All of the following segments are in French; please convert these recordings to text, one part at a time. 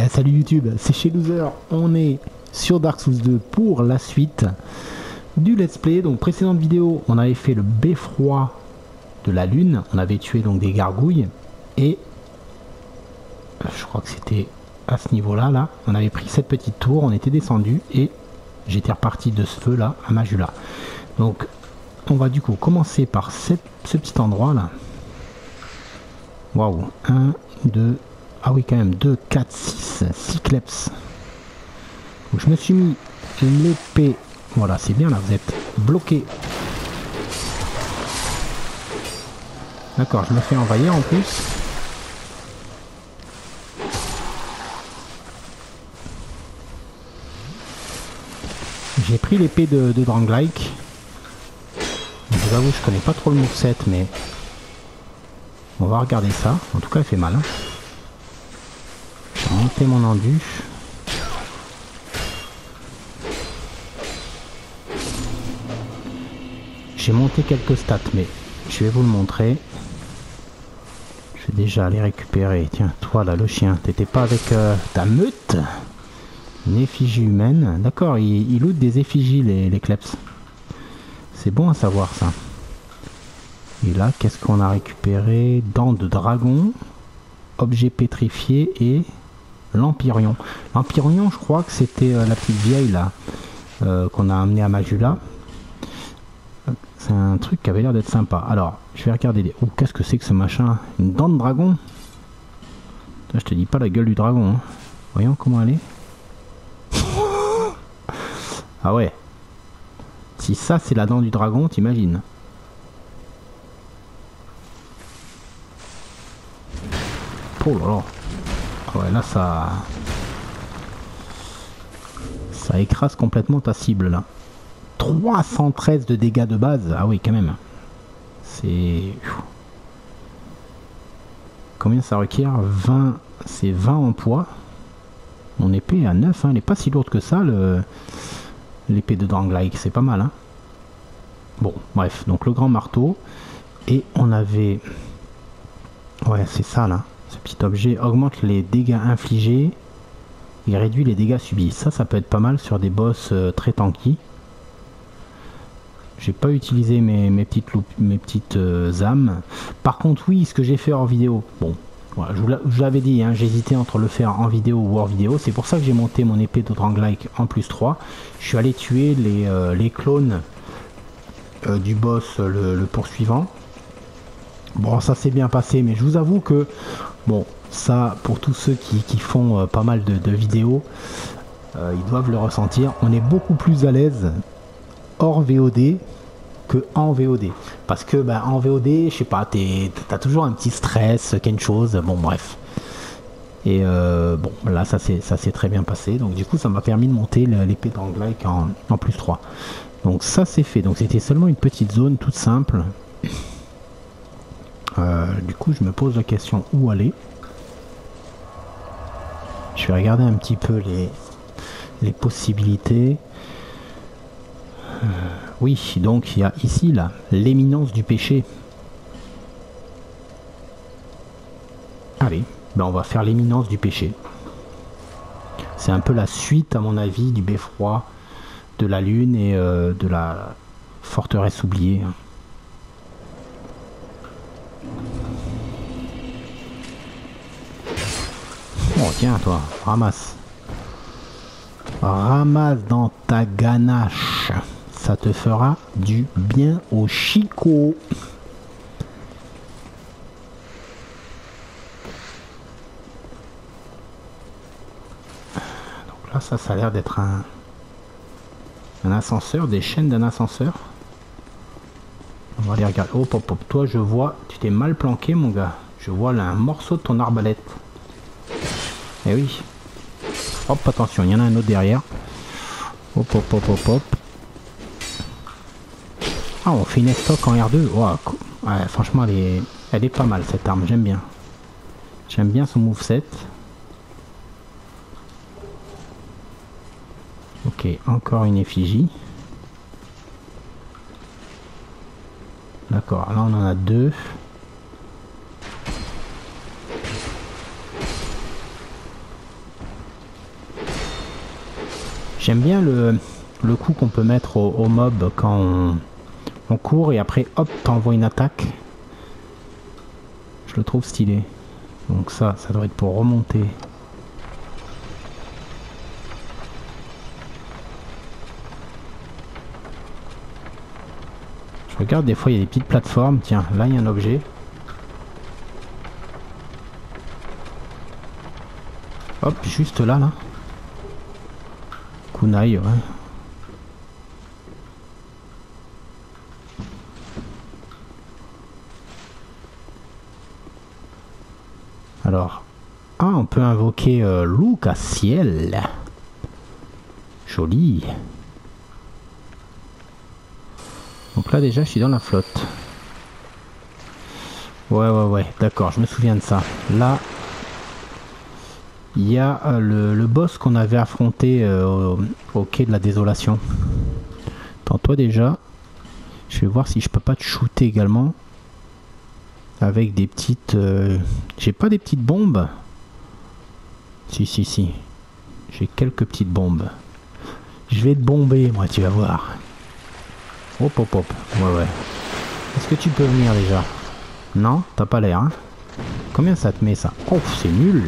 Salut YouTube, c'est chez Loser, on est sur Dark Souls 2 pour la suite du let's play. Donc précédente vidéo, on avait fait le beffroi de la lune, on avait tué donc des gargouilles et je crois que c'était à ce niveau là, on avait pris cette petite tour, on était descendu et j'étais reparti de ce feu là à Majula. Donc on va du coup commencer par ce petit endroit là. Waouh, 1, 2, ah oui quand même, 2, 4, 6, 6 kleps. Donc, je me suis mis l'épée, voilà c'est bien là, vous êtes bloqué. D'accord, je me fais envahir en plus. J'ai pris l'épée de Drangleic. Je vous avoue, je connais pas trop le moveset, mais on va regarder ça. En tout cas, elle fait mal. Hein. J'ai monté mon endu. J'ai monté quelques stats, mais je vais vous le montrer. Je vais déjà aller récupérer. Tiens, toi là, le chien, t'étais pas avec ta meute? Une effigie humaine. D'accord, il loot des effigies, les kleps. C'est bon à savoir ça. Et là, qu'est-ce qu'on a récupéré? Dents de dragon, objet pétrifié et l'Empyrion. L'Empyrion, je crois que c'était la petite vieille là qu'on a amené à Majula. C'est un truc qui avait l'air d'être sympa. Alors, je vais regarder les... Oh, qu'est-ce que c'est que ce machin? Une dent de dragon? Là, je te dis pas la gueule du dragon. Hein. Voyons comment elle est. Ah ouais. Si ça, c'est la dent du dragon, t'imagines? Oh là là. Ah ouais, là, ça écrase complètement ta cible, là. 313 de dégâts de base. Ah oui, quand même. C'est... Combien ça requiert? 20... C'est 20 en poids. Mon épée à 9, hein. Elle n'est pas si lourde que ça, l'épée de Drangleic. C'est pas mal, hein. Bon, bref. Donc, le grand marteau. Et on avait... Ouais, c'est ça, là. Ce petit objet augmente les dégâts infligés. Il réduit les dégâts subis. Ça peut être pas mal sur des boss très tanky. J'ai pas utilisé mes petites âmes. Par contre, oui, ce que j'ai fait hors vidéo. Bon, voilà, je vous l'avais dit, hein, j'hésitais entre le faire en vidéo ou hors vidéo. C'est pour ça que j'ai monté mon épée de Drangleic en plus 3. Je suis allé tuer les clones du boss, le poursuivant. Bon, ça s'est bien passé, mais je vous avoue que, bon, ça, pour tous ceux qui font pas mal de vidéos, ils doivent le ressentir. On est beaucoup plus à l'aise hors VOD que en VOD. Parce que, bah, en VOD, je sais pas, t'as toujours un petit stress, quelque chose, bon, bref. Et bon, là, ça s'est très bien passé. Donc, du coup, ça m'a permis de monter l'épée d'Angleic en plus 3. Donc, ça, c'est fait. Donc, c'était seulement une petite zone toute simple. Du coup, je me pose la question où aller. Je vais regarder un petit peu les possibilités. Oui, donc il y a ici là l'éminence du péché. Allez, ben on va faire l'éminence du péché. C'est un peu la suite, à mon avis, du beffroi de la lune et de la forteresse oubliée. Oh tiens toi, ramasse. Ramasse dans ta ganache. Ça te fera du bien au chicot. Donc là, ça a l'air d'être un ascenseur, des chaînes d'un ascenseur. On va aller regarder. Oh, pop, pop. Toi, je vois, tu t'es mal planqué, mon gars. Je vois là un morceau de ton arbalète. Eh oui. Hop, attention, il y en a un autre derrière. Hop, hop, hop, hop, hop. Ah, on fait une stock en R2. Wow. Ouais, franchement, elle est pas mal cette arme. J'aime bien. J'aime bien son moveset. Ok, encore une effigie. D'accord, là on en a deux. J'aime bien le coup qu'on peut mettre au mob quand on court et après hop t'envoies une attaque. Je le trouve stylé. Donc ça doit être pour remonter. Je regarde, des fois il y a des petites plateformes. Tiens, là il y a un objet. Hop, juste là, là. Kunai, ouais. Alors, on peut invoquer Luc à ciel. Joli. Donc là déjà je suis dans la flotte. Ouais, d'accord, je me souviens de ça. Là, il y a le boss qu'on avait affronté au quai de la désolation. Attends, toi déjà, je vais voir si je peux pas te shooter également. Avec des petites... j'ai pas des petites bombes. Si. J'ai quelques petites bombes. Je vais te bomber, moi, tu vas voir. Hop. Ouais. Est-ce que tu peux venir déjà? Non, t'as pas l'air, hein? Combien ça te met, ça? Oh, c'est nul!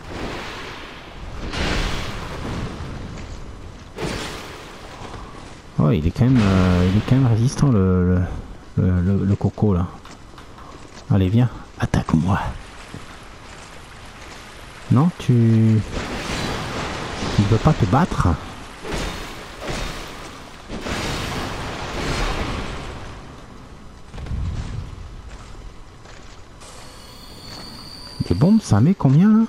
Oh, il est quand même résistant, le coco, là. Allez, viens, attaque-moi. Non, tu ne veux pas te battre? Des bombes, ça met combien là?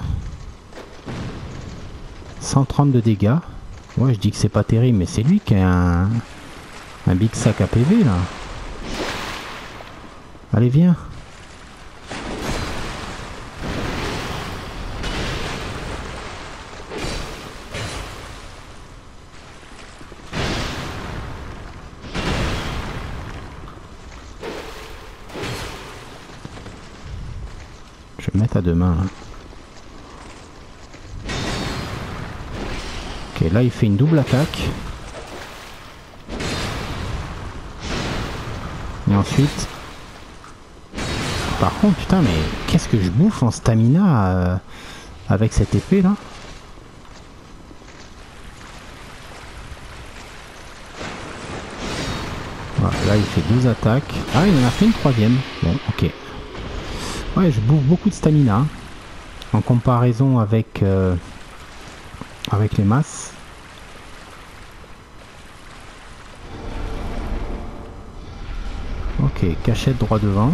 130 de dégâts. Ouais, je dis que c'est pas terrible, mais c'est lui qui a un big sac à PV là. Allez, viens. Je vais me mettre à deux mains là. Ok, là il fait une double attaque. Et ensuite... Par contre, putain, mais qu'est-ce que je bouffe en stamina avec cette épée là? Voilà, là il fait 12 attaques. Ah, il en a fait une troisième. Bon, ok. Ouais, je bouffe beaucoup de stamina en comparaison avec les masses. Ok, cachette droit devant.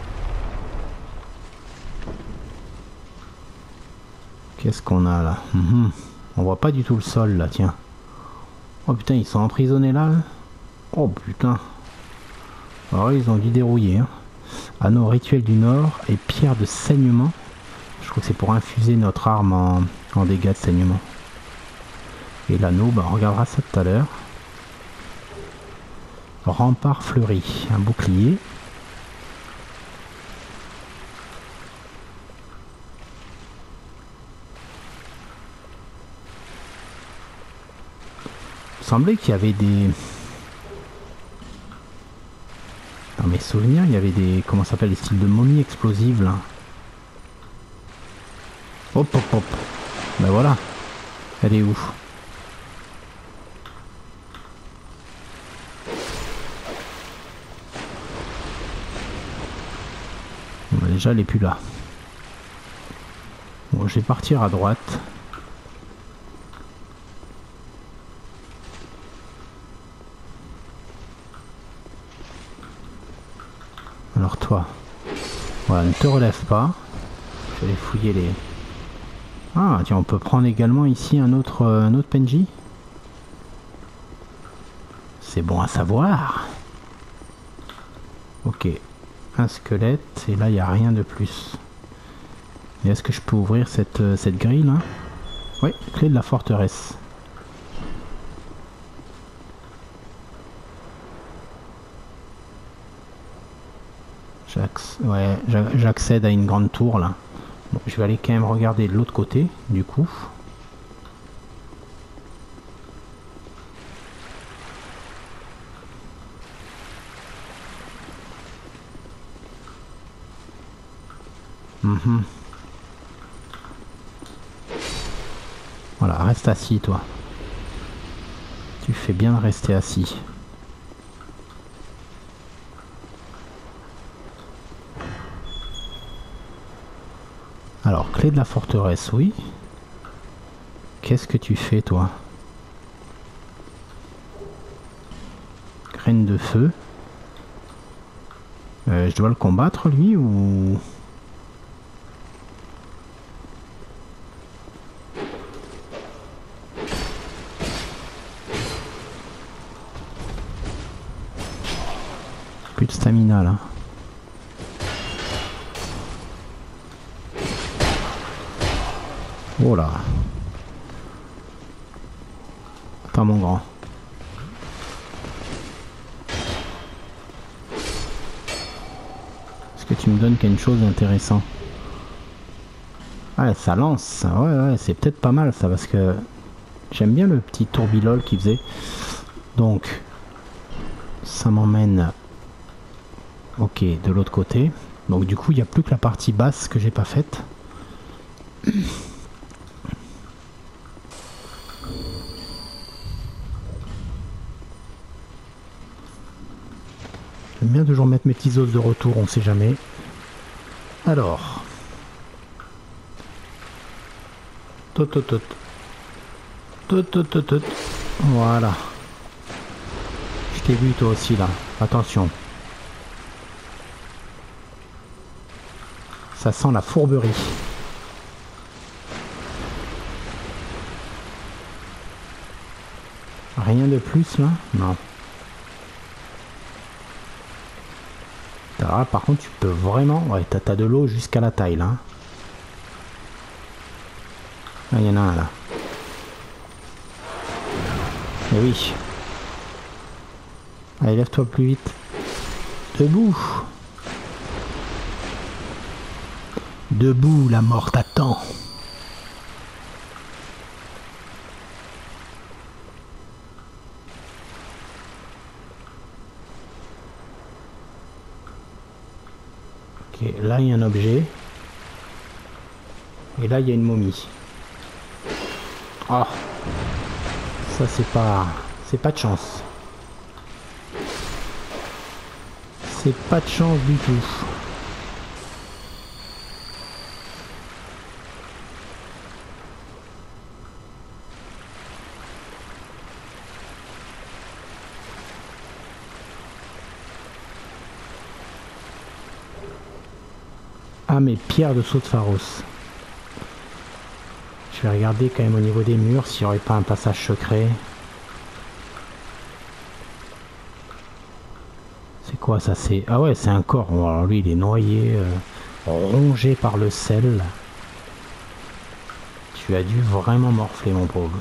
Qu'est-ce qu'on a là? On voit pas du tout le sol là, tiens. Oh putain, ils sont emprisonnés là. Oh putain. Alors ils ont dû dérouiller. Hein. Anneau rituel du Nord et pierre de saignement. Je crois que c'est pour infuser notre arme en dégâts de saignement. Et l'anneau, bah, on regardera ça tout à l'heure. Rempart fleuri, un bouclier. Il semblait qu'il y avait des... Dans mes souvenirs, il y avait des... Comment ça s'appelle? Les styles de momies explosives là. Hop. Ben voilà. Elle est où? Bon, déjà, elle est plus là. Bon, je vais partir à droite. Alors toi, voilà, ne te relève pas. Je vais aller fouiller les... Ah tiens, on peut prendre également ici un autre PNJ. C'est bon à savoir. Ok, un squelette, et là il n'y a rien de plus. Et est-ce que je peux ouvrir cette grille là? Oui, clé de la forteresse. Ouais, j'accède à une grande tour là. Bon, je vais aller quand même regarder de l'autre côté du coup. Mhm. Voilà, reste assis toi. Tu fais bien de rester assis. Alors, clé de la forteresse, oui. Qu'est-ce que tu fais toi? Graine de feu. Je dois le combattre lui ou... Plus de stamina là. Oh là. Attends mon grand. Est-ce que tu me donnes quelque chose d'intéressant? Ouais, ça lance. Ouais, c'est peut-être pas mal ça parce que j'aime bien le petit tourbilol qu'il faisait. Donc, ça m'emmène... Ok, de l'autre côté. Donc du coup, il n'y a plus que la partie basse que j'ai pas faite. J'aime bien toujours mettre mes petits os de retour, on sait jamais. Alors. Tot. Voilà. Je t'ai vu toi aussi là. Attention. Ça sent la fourberie. Rien de plus là? Non. Là, par contre, tu peux vraiment... Ouais, t'as de l'eau jusqu'à la taille là. Ah, il y en a un là. Eh oui. Allez, lève-toi plus vite. Debout. Debout, la mort t'attend. Ok, là il y a un objet. Et là il y a une momie. Oh, ça c'est pas de chance. C'est pas de chance du tout. Ah, mes pierres de saut de Pharos. Je vais regarder quand même au niveau des murs s'il n'y aurait pas un passage secret. C'est quoi ça? C'est... Ah ouais, c'est un corps. Bon, alors lui il est noyé, rongé par le sel. Tu as dû vraiment morfler mon pauvre.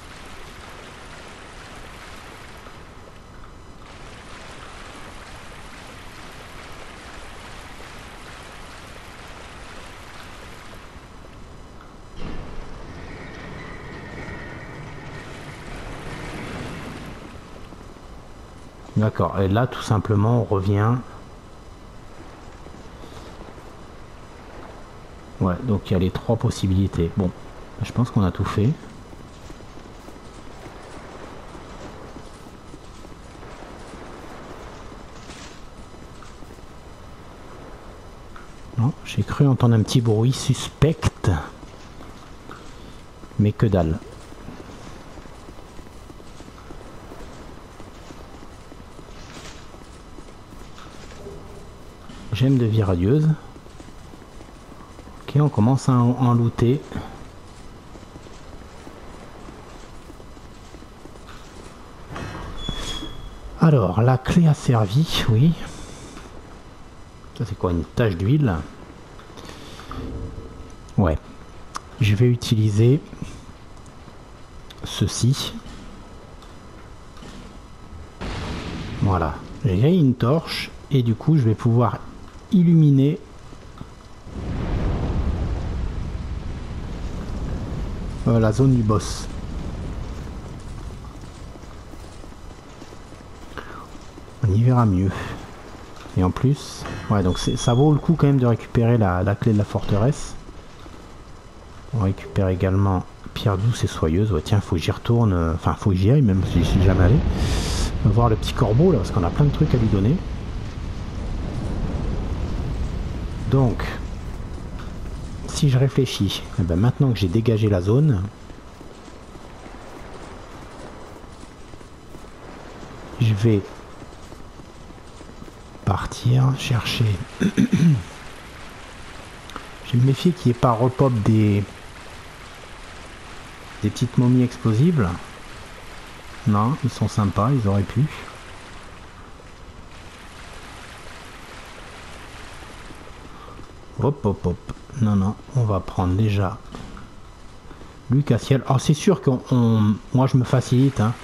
D'accord, et là tout simplement on revient. Ouais, donc il y a les trois possibilités. Bon, je pense qu'on a tout fait. Non, j'ai cru entendre un petit bruit suspect. Mais que dalle. Gemme de vie radieuse. Ok, on commence à en looter. Alors, la clé a servi, oui. Ça c'est quoi, une tache d'huile? Ouais. Je vais utiliser ceci. Voilà. J'ai une torche et du coup je vais pouvoir illuminer la zone du boss. On y verra mieux. Et en plus, ouais, donc ça vaut le coup quand même de récupérer la clé de la forteresse. On récupère également pierre douce et soyeuse. Ouais, tiens, faut que j'y retourne. Enfin, faut que j'y aille, même si je suis jamais allé. On va voir le petit corbeau là, parce qu'on a plein de trucs à lui donner. Donc, si je réfléchis, eh ben maintenant que j'ai dégagé la zone, je vais partir chercher. Je vais me méfier qu'il n'y ait pas repop des petites momies explosives. Non, ils sont sympas, ils auraient pu. Hop, hop, hop. Non, non, on va prendre déjà Lucaciel. Alors c'est sûr que moi je me facilite. Hein.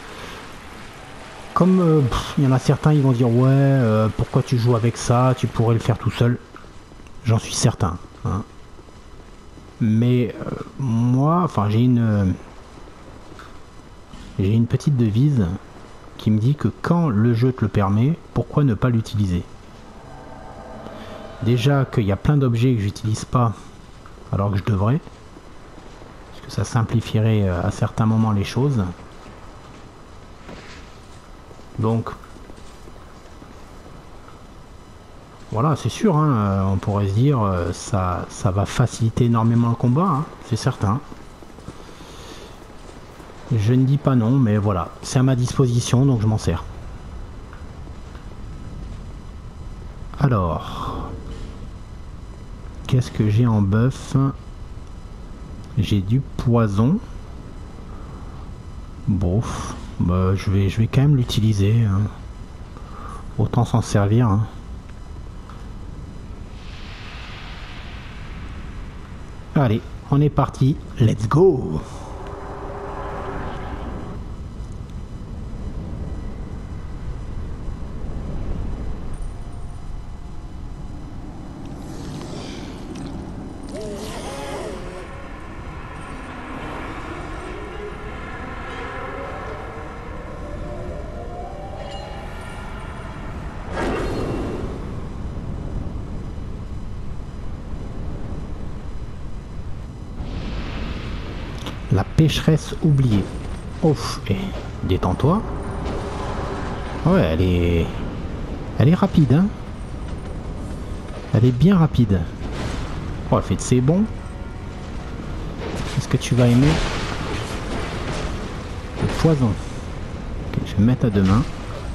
Comme il y en a certains, ils vont dire ouais, pourquoi tu joues avec ça, tu pourrais le faire tout seul. J'en suis certain. Hein. Mais moi, enfin j'ai une petite devise qui me dit que quand le jeu te le permet, pourquoi ne pas l'utiliser? Déjà qu'il y a plein d'objets que j'utilise pas alors que je devrais, parce que ça simplifierait à certains moments les choses. Donc voilà, c'est sûr, hein, on pourrait se dire ça va faciliter énormément le combat, hein, c'est certain. Je ne dis pas non, mais voilà, c'est à ma disposition, donc je m'en sers. Alors, qu'est-ce que j'ai en bœuf? J'ai du poison. Bon, bah, je vais quand même l'utiliser. Hein. Autant s'en servir. Hein. Allez, on est parti. Let's go! La pécheresse oubliée. Ouf, détends-toi. Ouais, elle est rapide, hein. Elle est bien rapide. Oh, elle fait de ses bons. Est-ce que tu vas aimer le poison? Ok, je vais me mettre à deux mains.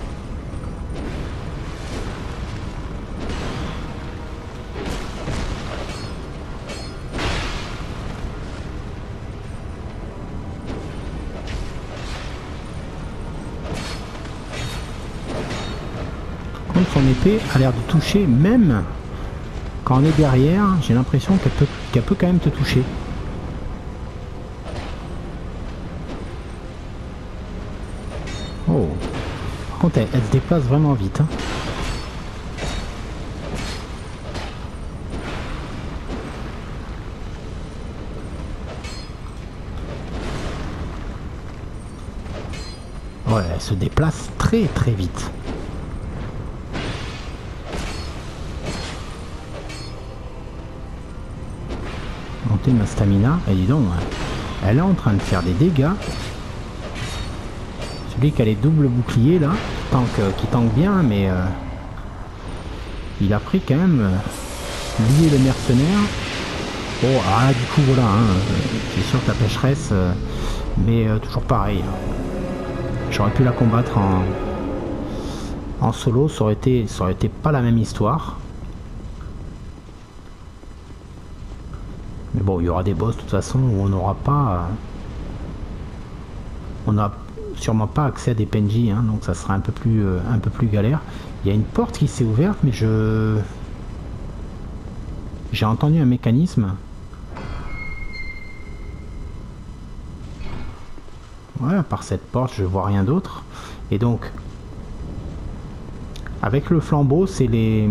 Son épée a l'air de toucher même quand on est derrière. J'ai l'impression qu'elle peut quand même te toucher. Oh, par contre elle se déplace vraiment vite, hein. Ouais, elle se déplace très très vite. Ma stamina, et dis donc, elle est en train de faire des dégâts. Celui qui a les doubles boucliers là, qui tank bien, mais il a pris quand même lié le mercenaire. Oh, ah, du coup voilà, hein, c'est sûr que la pécheresse, mais toujours pareil. J'aurais pu la combattre en solo, ça aurait été pas la même histoire. Mais bon, il y aura des boss de toute façon où on n'aura pas... on n'a sûrement pas accès à des PNJ, hein, donc ça sera un peu plus galère. Il y a une porte qui s'est ouverte, mais j'ai entendu un mécanisme. Ouais, à part cette porte, je vois rien d'autre. Et donc, avec le flambeau, c'est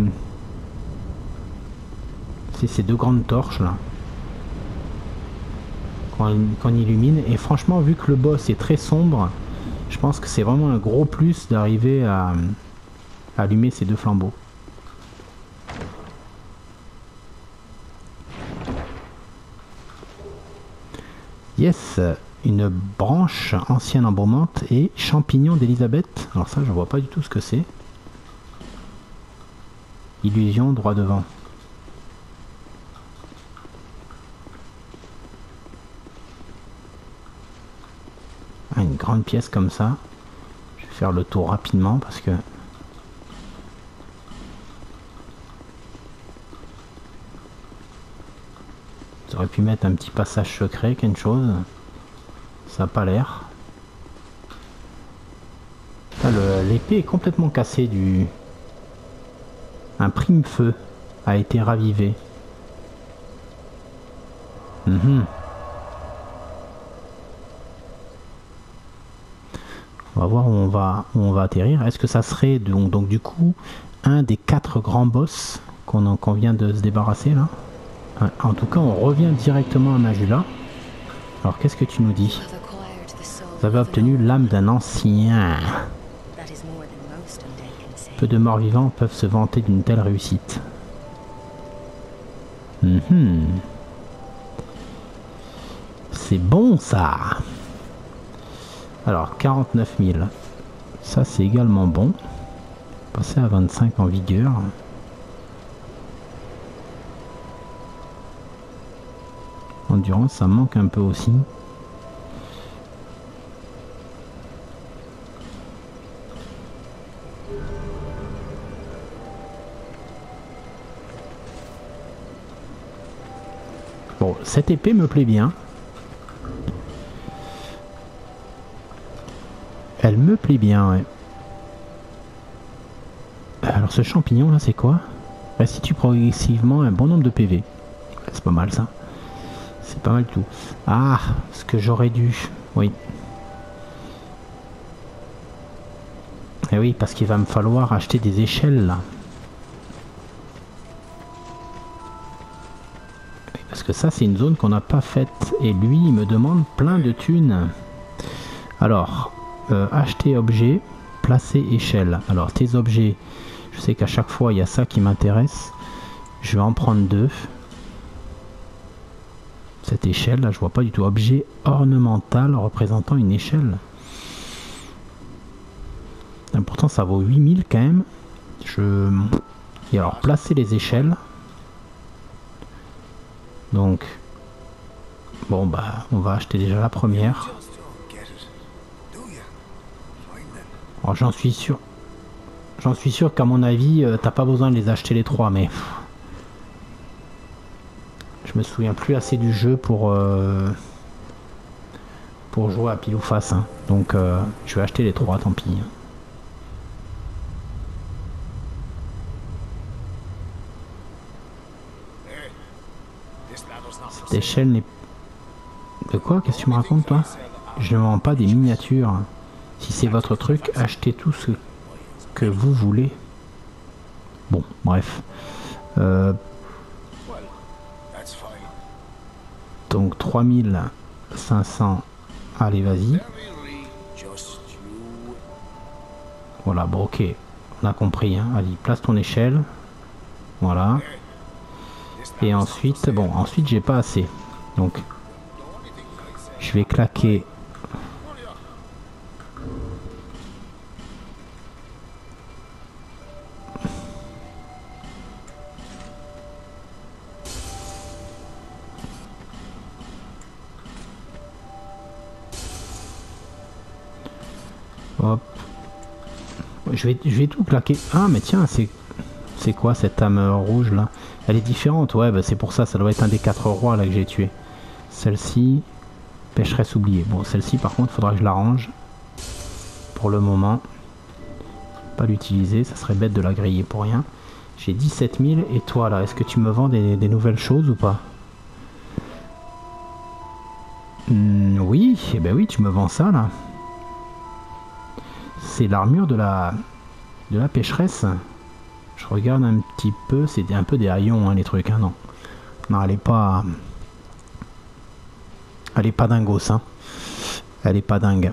ces deux grandes torches là. Qu'on illumine, et franchement vu que le boss est très sombre, je pense que c'est vraiment un gros plus d'arriver à allumer ces deux flambeaux. Yes, une branche ancienne embaumante et champignon d'Elisabeth. Alors ça, je vois pas du tout ce que c'est. Illusion droit devant. Ah, une grande pièce comme ça. Je vais faire le tour rapidement parce que... J'aurais pu mettre un petit passage secret, quelque chose. Ça n'a pas l'air. L'épée est complètement cassée du... Un prime-feu a été ravivé. On va voir où on va atterrir. Est-ce que ça serait donc du coup un des 4 grands boss qu'on vient de se débarrasser là? En tout cas, on revient directement à Majula. Alors, qu'est-ce que tu nous dis? Vous avez obtenu l'âme d'un ancien. Peu de morts vivants peuvent se vanter d'une telle réussite. C'est bon ça. Alors 49 000. Ça c'est également bon. Passer à 25 en vigueur. Endurance, ça manque un peu aussi. Bon, cette épée me plaît bien. Elle me plaît bien, ouais. Alors ce champignon là, c'est quoi? Restitue progressivement un bon nombre de PV. C'est pas mal ça. C'est pas mal du tout. Ah, ce que j'aurais dû. Oui. Eh oui, parce qu'il va me falloir acheter des échelles là. Parce que ça, c'est une zone qu'on n'a pas faite. Et lui, il me demande plein de thunes. Alors, acheter objet, placer échelle. Alors, tes objets, je sais qu'à chaque fois, il y a ça qui m'intéresse. Je vais en prendre 2. Cette échelle, là, je vois pas du tout. Objet ornemental représentant une échelle. Et pourtant, ça vaut 8000 quand même. Et alors, placer les échelles. Donc, bon, bah, on va acheter déjà la première. Alors, j'en suis sûr. J'en suis sûr qu'à mon avis, t'as pas besoin de les acheter les 3, mais... Je me souviens plus assez du jeu pour jouer à pile ou face. Hein. Donc, je vais acheter les 3, tant pis. Cette échelle n'est... De quoi? Qu'est-ce que tu me racontes, toi? Je ne vends pas des miniatures. Si c'est votre truc, achetez tout ce que vous voulez. Bon, bref. Donc 3500. Allez, vas-y. Voilà, bon, ok. On a compris. Hein. Allez, place ton échelle. Voilà. Et ensuite, bon, ensuite j'ai pas assez. Donc, je vais claquer. Hop. Je vais tout claquer. Ah, mais tiens, c'est quoi cette âme rouge là? Elle est différente, ouais, bah c'est pour ça, ça doit être un des 4 rois là que j'ai tué. Celle-ci, pécheresse oubliée. Bon, celle-ci par contre, faudra que je la range. Pour le moment, pas l'utiliser, ça serait bête de la griller pour rien. J'ai 17 000, et toi là, est-ce que tu me vends des nouvelles choses ou pas? Oui, eh ben oui, tu me vends ça là. C'est l'armure de la pécheresse. Je regarde un petit peu, c'est un peu des haillons hein, les trucs, hein, non. Non, elle est pas... Elle est pas dingos, hein. Elle est pas dingue.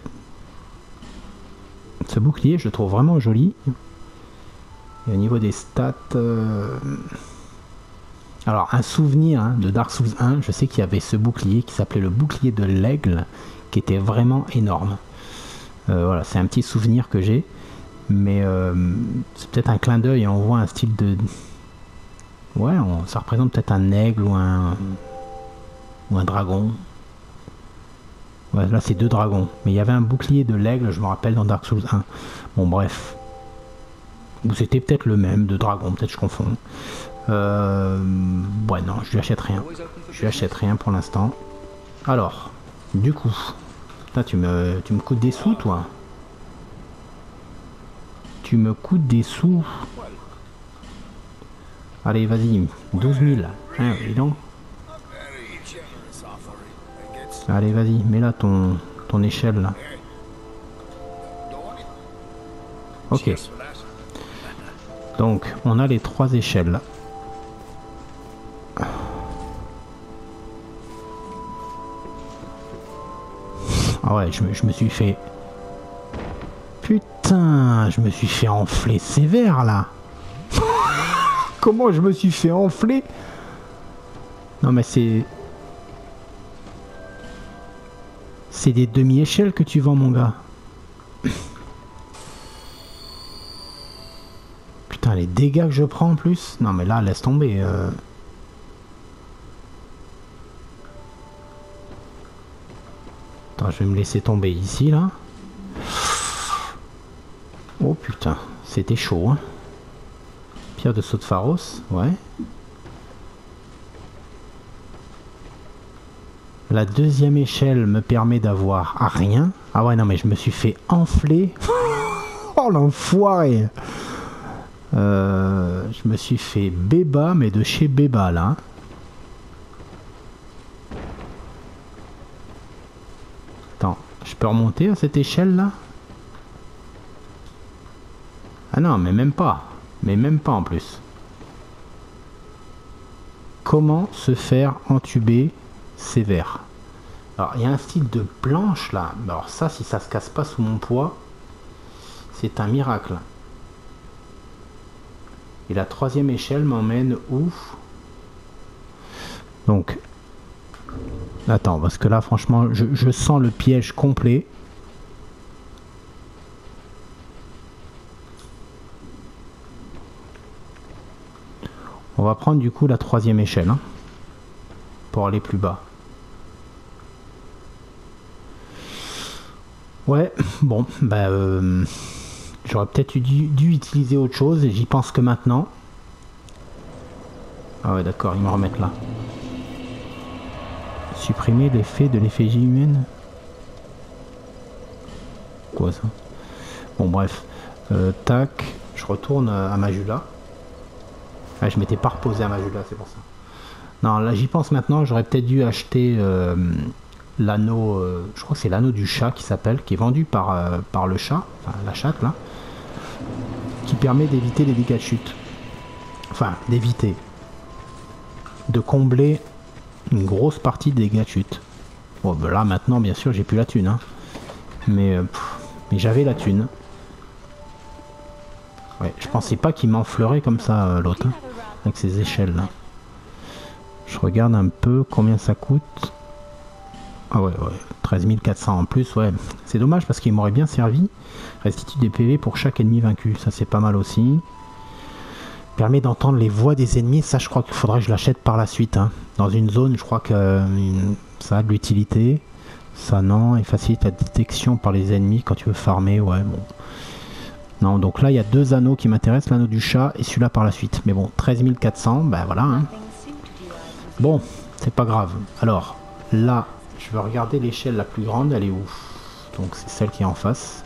Ce bouclier, je le trouve vraiment joli. Et au niveau des stats... Alors, un souvenir hein, de Dark Souls 1, je sais qu'il y avait ce bouclier qui s'appelait le bouclier de l'aigle, qui était vraiment énorme. Voilà, c'est un petit souvenir que j'ai, mais c'est peut-être un clin d'œil, on voit un style de... Ouais, ça représente peut-être un aigle ou un dragon. Ouais, là c'est 2 dragons, mais il y avait un bouclier de l'aigle, je me rappelle, dans Dark Souls 1. Bon, bref. Ou c'était peut-être le même, de dragon, peut-être je confonds. Ouais, non, je lui achète rien. Je lui achète rien pour l'instant. Alors, du coup, putain, tu me coûtes des sous, toi. Tu me coûtes des sous. Allez, vas-y, 12 000. Hein, dis donc. Allez, vas-y, mets là ton échelle, là. Ok. Donc, on a les 3 échelles, là. Ah ouais, je me suis fait... Putain, je me suis fait enfler sévère, là. Comment je me suis fait enfler? Non, mais c'est... C'est des demi-échelles que tu vends, mon gars. Putain, les dégâts que je prends en plus. Non, mais là, laisse tomber. Attends, je vais me laisser tomber ici, là. Oh, putain. C'était chaud, hein. Pierre de saut de Pharos, ouais. La deuxième échelle me permet d'avoir rien. Ah ouais, non, mais je me suis fait enfler. Oh, l'enfoiré. Je me suis fait béba, mais de chez béba, là. Attends, je peux remonter à cette échelle-là? Ah non, mais même pas. Mais même pas en plus. Comment se faire entuber sévère? Alors, il y a un style de planche là. Alors ça, si ça se casse pas sous mon poids, c'est un miracle. Et la 3e échelle m'emmène où? Donc, attends, parce que là, franchement, je sens le piège complet. On va prendre du coup la 3e échelle hein, pour aller plus bas. Ouais, bon, bah, j'aurais peut-être dû utiliser autre chose et j'y pense que maintenant. Ah ouais, d'accord, ils me remettent là. Supprimer l'effet de l'effigie humaine. Quoi ça? Bon, bref. Tac, je retourne à Majula. Ah, je m'étais pas reposé à Majula, c'est pour ça. Non, là j'y pense maintenant, j'aurais peut-être dû acheter l'anneau, je crois que c'est l'anneau du chat qui s'appelle, qui est vendu par le chat, enfin la chatte là, qui permet d'éviter les dégâts de chute. Enfin, d'éviter. De combler une grosse partie des dégâts de chute. Bon, ben là maintenant, bien sûr, j'ai plus la thune. Hein. Mais j'avais la thune. Ouais, je pensais pas qu'il m'enfleurait comme ça, l'autre. Hein, avec ces échelles là. Je regarde un peu combien ça coûte. Ah ouais, 13 400 en plus, ouais. C'est dommage parce qu'il m'aurait bien servi. Restitue des PV pour chaque ennemi vaincu. Ça, c'est pas mal aussi. Permet d'entendre les voix des ennemis. Ça, je crois qu'il faudrait que je l'achète par la suite. Hein. Dans une zone, je crois que ça a de l'utilité. Ça, non. Et facilite la détection par les ennemis quand tu veux farmer. Ouais, bon. Non, donc là, il y a 2 anneaux qui m'intéressent. L'anneau du chat et celui-là par la suite. Mais bon, 13 400, ben voilà. Hein. Bon, c'est pas grave. Alors, là, je vais regarder l'échelle la plus grande. Elle est où? Donc, c'est celle qui est en face.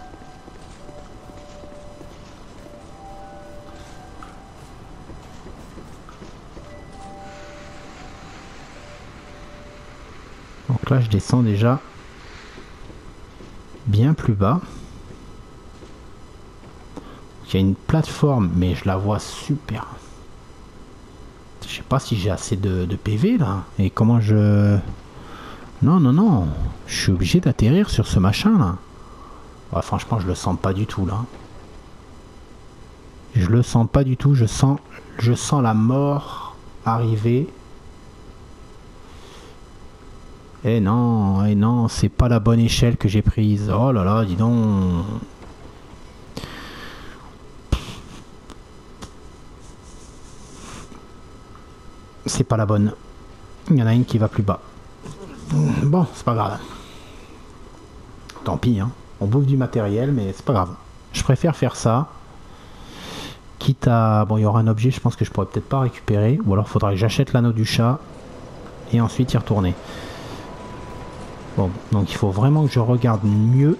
Donc là, je descends déjà bien plus bas. Il y a une plateforme, mais je la vois super. Je sais pas si j'ai assez de PV là. Et comment je... Non, non, non. Je suis obligé d'atterrir sur ce machin là. Ouais, franchement, je le sens pas du tout là. Je le sens pas du tout. Je sens la mort arriver. Eh non, c'est pas la bonne échelle que j'ai prise. Oh là là, dis donc. C'est pas la bonne. Il y en a une qui va plus bas. Bon, c'est pas grave. Tant pis, hein. On bouffe du matériel, mais c'est pas grave. Je préfère faire ça. Quitte à... Bon, il y aura un objet, je pense que je pourrais peut-être pas récupérer. Ou alors, faudrait que j'achète l'anneau du chat. Et ensuite y retourner. Bon, donc il faut vraiment que je regarde mieux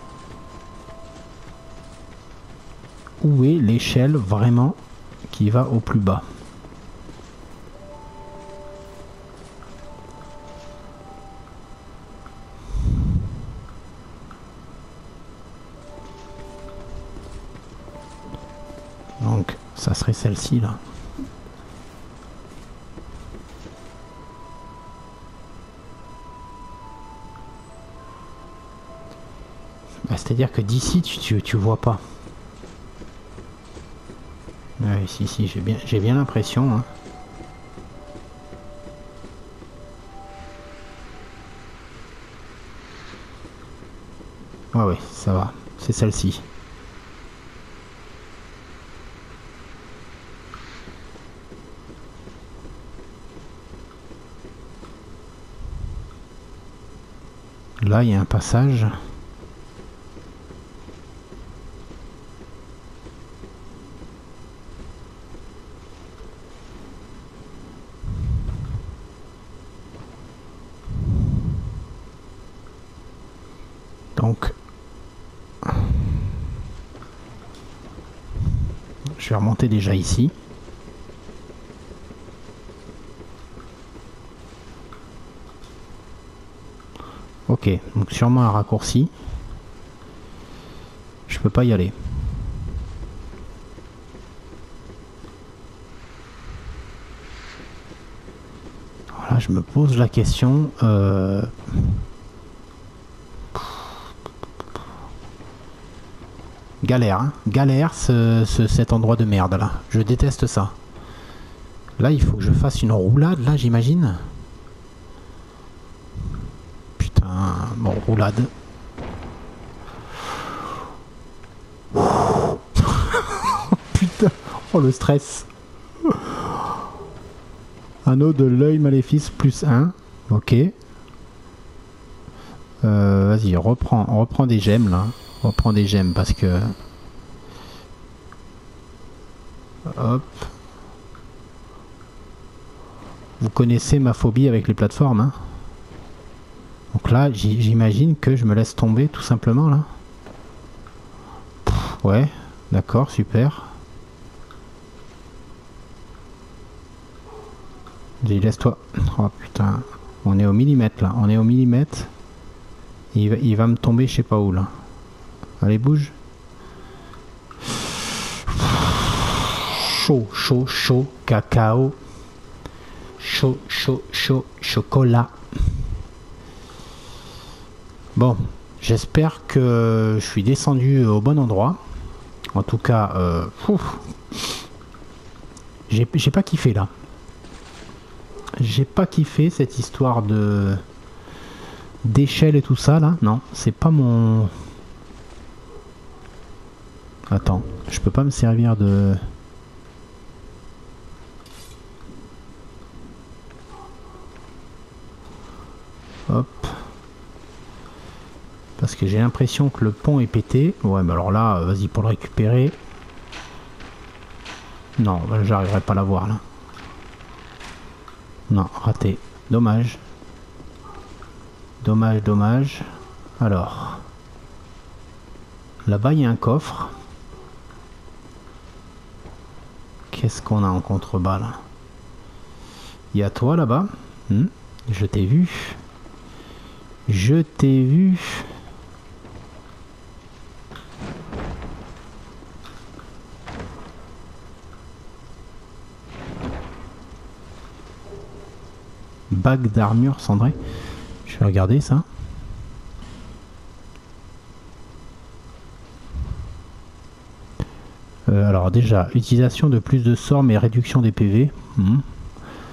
où est l'échelle vraiment qui va au plus bas. Donc ça serait celle-ci là. C'est-à-dire que d'ici tu vois pas. Ouais, si, j'ai bien l'impression. Hein. Ouais, ça va. C'est celle-ci. Là, il y a un passage. Donc, je vais remonter déjà ici. Ok, donc sûrement un raccourci. Je peux pas y aller. Voilà, je me pose la question. Galère, hein. Galère cet endroit de merde là. Je déteste ça. Là, il faut que je fasse une roulade là, j'imagine. Putain, bon, roulade. Putain, oh le stress. Anneau de l'œil maléfice plus 1. Ok. Vas-y, on reprend des gemmes là. On reprend des gemmes parce que... Hop. Vous connaissez ma phobie avec les plateformes. Hein. Donc là, j'imagine que je me laisse tomber tout simplement là. Pff, ouais, d'accord, super. Laisse-toi. Oh putain. On est au millimètre là. On est au millimètre. Il va me tomber je sais pas où là. Allez, bouge. Chaud, cacao. Chaud, chocolat. Bon, j'espère que je suis descendu au bon endroit. En tout cas, j'ai pas kiffé là. J'ai pas kiffé cette histoire de d'échelle et tout ça là. Non, c'est pas mon... Attends, je peux pas me servir de... Hop. Parce que j'ai l'impression que le pont est pété. Ouais, mais alors là, vas-y pour le récupérer. Non, j'arriverai pas à l'avoir là. Non, raté. Dommage. Dommage. Alors. Là-bas, il y a un coffre. Qu'est-ce qu'on a en contrebas là? Il y a toi là-bas. Je t'ai vu. Je t'ai vu. Bague d'armure cendrée. Je vais regarder ça. Alors déjà, utilisation de plus de sorts mais réduction des PV.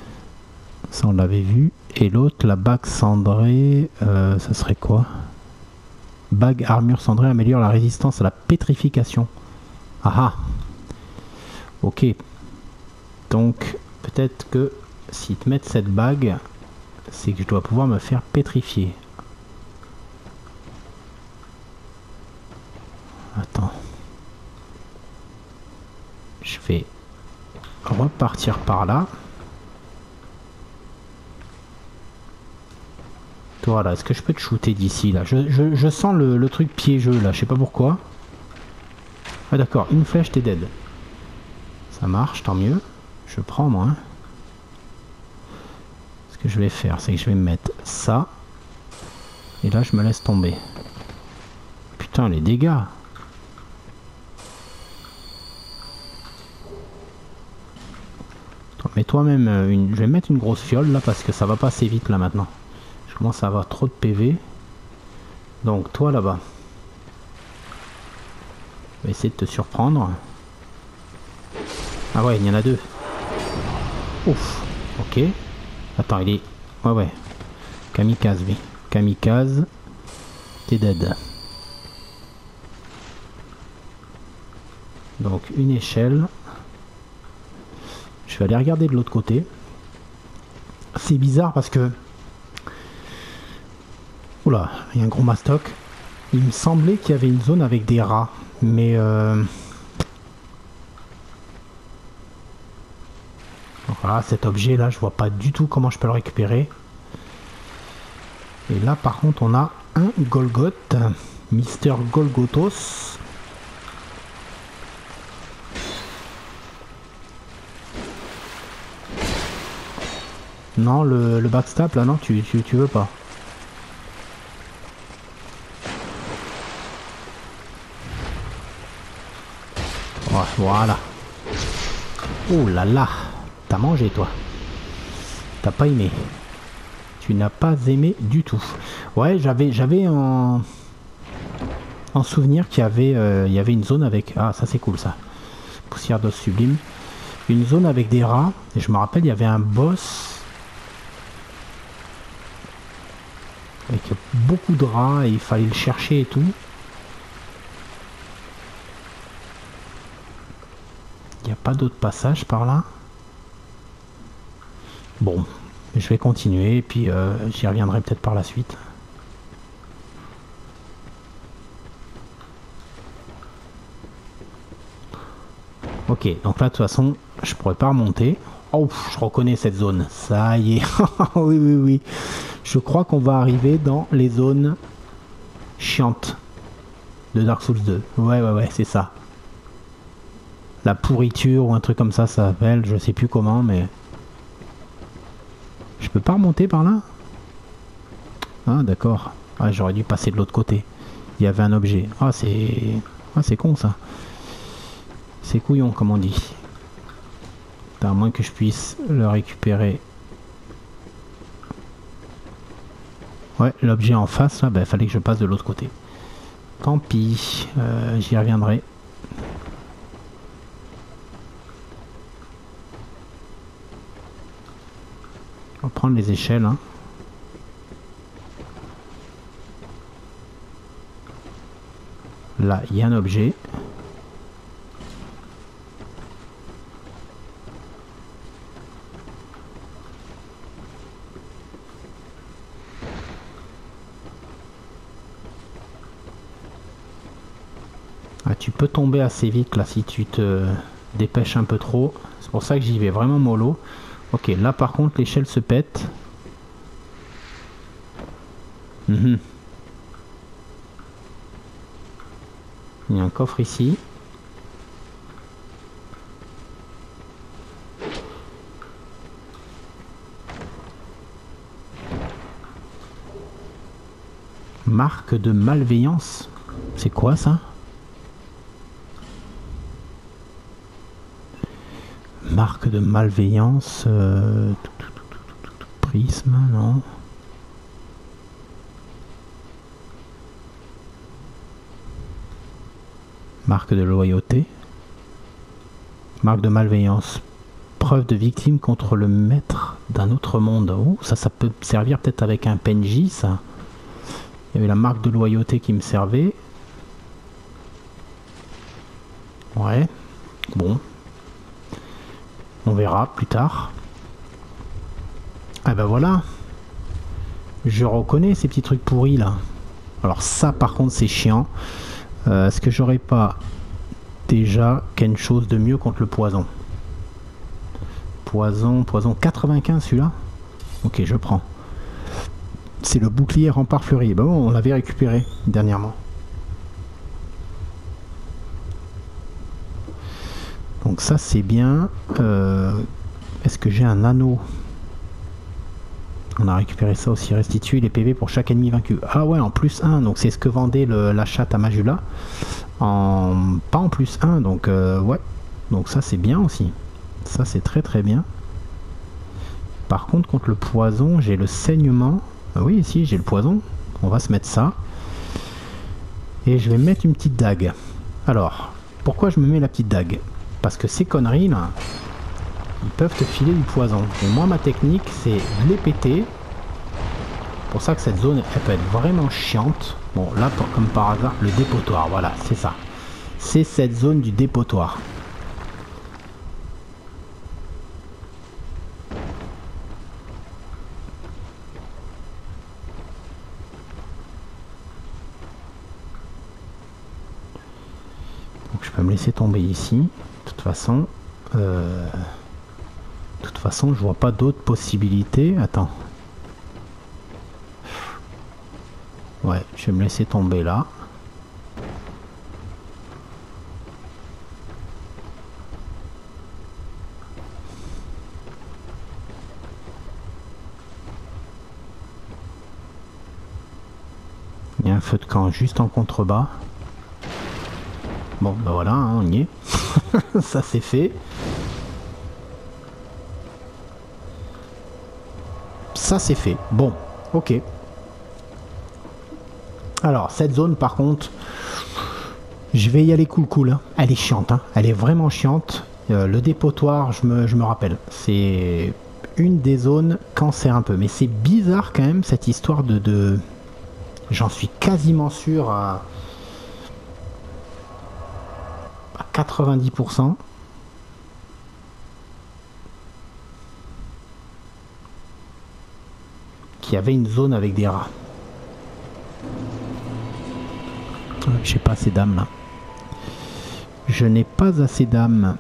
Ça, on l'avait vu. Et l'autre, la bague cendrée, ça serait quoi? Bague armure cendrée améliore la résistance à la pétrification. Ah ah. Ok. Donc, peut-être que s'ils te mettent cette bague, c'est que je dois pouvoir me faire pétrifier. Attends. Je vais repartir par là. Toi là, est-ce que je peux te shooter d'ici là? Je sens le truc piégeux là, je sais pas pourquoi. Ah d'accord, une flèche, t'es dead. Ça marche, tant mieux. Je prends moi. Hein. Ce que je vais faire, c'est que je vais mettre ça. Et là, je me laisse tomber. Putain, les dégâts. Mets-toi même une... Je vais mettre une grosse fiole là parce que ça va pas assez vite là maintenant. Je commence à avoir trop de PV. Donc toi là-bas. Je vais essayer de te surprendre. Ah ouais, il y en a deux. Ouf. Ok. Attends, il est... Ouais, ouais. Kamikaze, lui. Kamikaze. T'es dead. Donc une échelle. Je vais aller regarder de l'autre côté. C'est bizarre parce que... Oula, il y a un gros mastoc. Il me semblait qu'il y avait une zone avec des rats. Mais... Voilà, cet objet là, je vois pas du tout comment je peux le récupérer. Et là par contre on a un Golgoth. Mister Golgothos. Non, le backstab là, non, tu veux pas. Ouais, voilà. Oh là là. T'as mangé toi. T'as pas aimé. Tu n'as pas aimé du tout. Ouais, j'avais en souvenir qu'il y avait une zone avec... Ah, ça c'est cool ça. Poussière d'os sublime. Une zone avec des rats. Et je me rappelle, il y avait un boss... avec beaucoup de rats et il fallait le chercher et tout. Il n'y a pas d'autre passage par là. Bon, je vais continuer et puis j'y reviendrai peut-être par la suite. Ok, donc là de toute façon, je pourrais pas remonter. Oh, je reconnais cette zone. Ça y est. Oui, oui, oui. Je crois qu'on va arriver dans les zones chiantes de Dark Souls 2. Ouais, ouais, ouais, c'est ça. La pourriture ou un truc comme ça s'appelle. Je sais plus comment, mais... Je peux pas remonter par là? Ah, d'accord. Ah, j'aurais dû passer de l'autre côté. Il y avait un objet. Ah, c'est... Ah, c'est con, ça. C'est couillon, comme on dit. À moins que je puisse le récupérer. Ouais, l'objet en face, là, bah, fallait que je passe de l'autre côté. Tant pis, j'y reviendrai. On va prendre les échelles. Hein. Là, il y a un objet. Ah, tu peux tomber assez vite là si tu te dépêches un peu trop. C'est pour ça que j'y vais vraiment mollo. Ok, là par contre l'échelle se pète. Il y a un coffre ici. Marque de malveillance. C'est quoi ça? Marque de malveillance. Prisme, non. Marque de loyauté. Marque de malveillance. preuve de victime contre le maître d'un autre monde. Oh, ça peut servir peut-être avec un PNJ, ça. Il y avait la marque de loyauté qui me servait. Ouais. Bon. On verra plus tard. Ah ben voilà. Je reconnais ces petits trucs pourris là. Alors ça par contre c'est chiant. Est-ce que j'aurais pas déjà quelque chose de mieux contre le poison? Poison 95 celui-là. Ok, je prends. C'est le bouclier rempart fleuri. Bon, on l'avait récupéré dernièrement. Donc ça c'est bien. Est-ce que j'ai un anneau? On a récupéré ça aussi. Restitue les PV pour chaque ennemi vaincu. Ah ouais, en plus 1. Donc c'est ce que vendait la chatte à Majula. Pas en plus 1. Donc ouais. Donc ça c'est bien aussi. Ça c'est très très bien. Par contre contre le poison j'ai le saignement. Oui ici j'ai le poison. On va se mettre ça. Et je vais mettre une petite dague. Alors pourquoi je me mets la petite dague? Parce que ces conneries là, ils peuvent te filer du poison. Et moi ma technique c'est de les péter. Pour ça que cette zone elle peut être vraiment chiante. Bon là comme par hasard le dépotoir, voilà c'est ça. C'est cette zone du dépotoir. Donc je peux me laisser tomber ici. De toute façon, je vois pas d'autres possibilités. Attends. Ouais, je vais me laisser tomber là. Il y a un feu de camp juste en contrebas. Bon, bah voilà, hein, on y est. Ça c'est fait. Ça c'est fait. Bon, ok. Alors, cette zone par contre, je vais y aller cool. Hein. Elle est chiante, hein. Elle est vraiment chiante. Le dépotoir, je me rappelle. C'est une des zones cancer un peu. Mais c'est bizarre quand même cette histoire de... J'en suis quasiment sûr à 90%. Qu'il y avait une zone avec des rats. J'ai pas assez d'âme là. Je n'ai pas assez d'âme.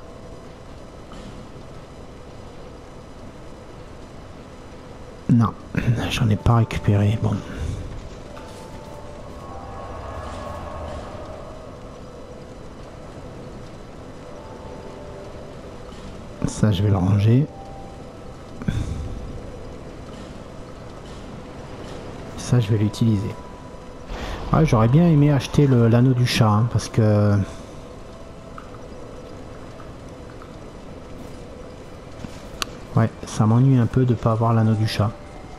Non, j'en ai pas récupéré. Bon. Ça, je vais le ranger. Ça, je vais l'utiliser. Ouais, j'aurais bien aimé acheter l'anneau du chat, hein, parce que... Ouais, ça m'ennuie un peu de pas avoir l'anneau du chat.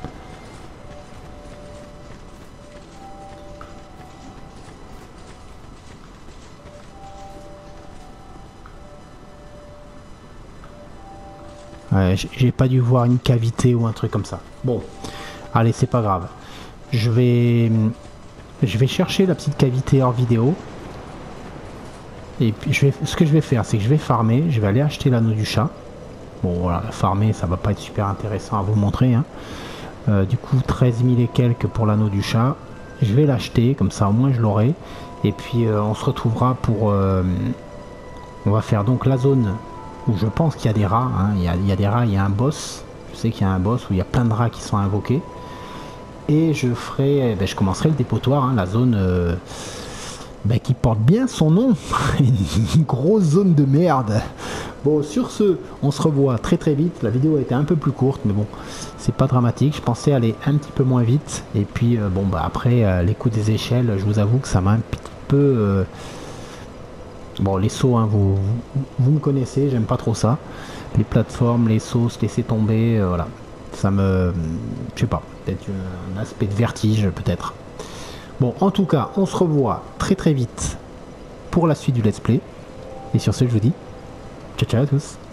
Ouais, j'ai pas dû voir une cavité ou un truc comme ça. Bon, allez, c'est pas grave. Je vais chercher la petite cavité hors vidéo. Et puis ce que je vais faire, c'est que je vais farmer. Je vais aller acheter l'anneau du chat. Bon voilà, farmer, ça va pas être super intéressant à vous montrer. Hein. Du coup, 13 000 et quelques pour l'anneau du chat. Je vais l'acheter, comme ça au moins je l'aurai. Et puis on se retrouvera pour... on va faire donc la zone où je pense qu'il y a des rats. Hein. Il y a des rats, il y a un boss. Je sais qu'il y a un boss où il y a plein de rats qui sont invoqués. Et je ferai, je commencerai le dépotoir, hein, la zone qui porte bien son nom. Une grosse zone de merde. Bon, sur ce, on se revoit très très vite. La vidéo a été un peu plus courte, mais bon, c'est pas dramatique. Je pensais aller un petit peu moins vite. Et puis, après, les coups des échelles, je vous avoue que ça m'a un petit peu... Bon, les sauts, hein, vous me connaissez, j'aime pas trop ça. Les plateformes, les sauts, se laisser tomber, voilà. Ça me... Je sais pas, peut-être un aspect de vertige, peut-être. Bon, en tout cas, on se revoit très très vite pour la suite du let's play. Et sur ce, je vous dis ciao ciao à tous.